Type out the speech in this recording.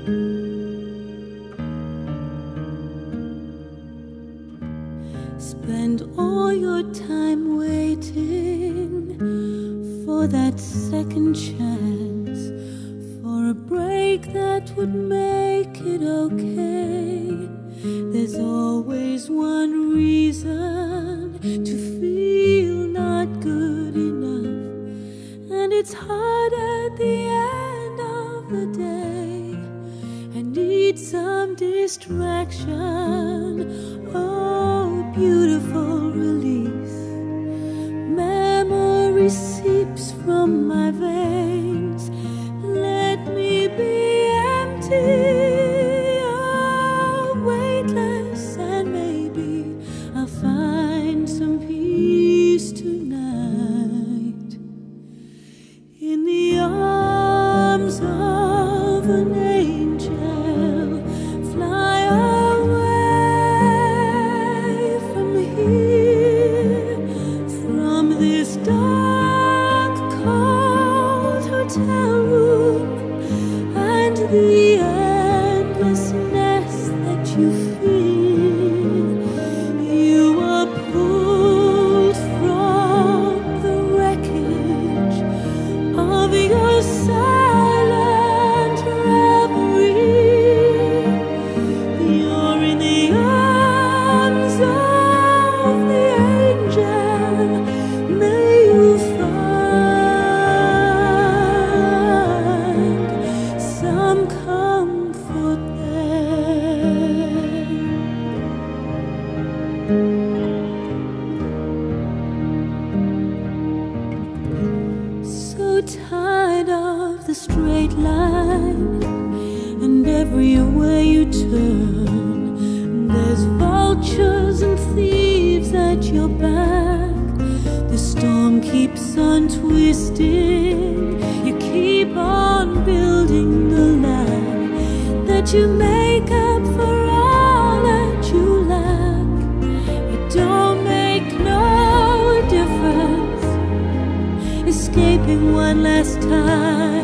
Spend all your time waiting for that second chance, for a break that would make it okay. There's always one reason to feel not good enough, and it's hard at the end of the day. I need some distraction, oh, beautiful release. Memory seeps from my veins. Let me be empty, oh, weightless, and maybe I'll find some peace tonight in the arms of an angel. Fly away from here, from this dark, cold hotel room, and the endlessness that you feel. You are pulled from the wreckage of your silent reverie. You're in the arms of the angel. May you find some comfort there. So tired of the straight line, and everywhere you turn, there's vultures and thieves at your back. The storm keeps on twisting. You keep on building the line that you make up for all that you lack. It don't make no difference escaping one last time.